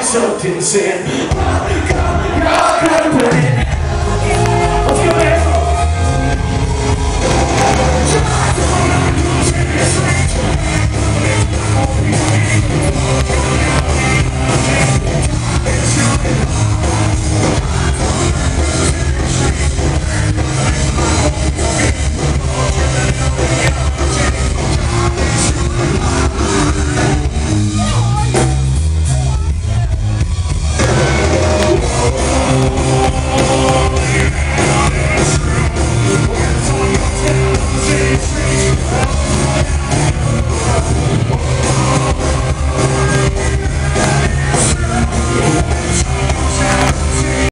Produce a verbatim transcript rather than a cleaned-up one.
something saying, oh, come, you're gonna put it. Let's go there. Try to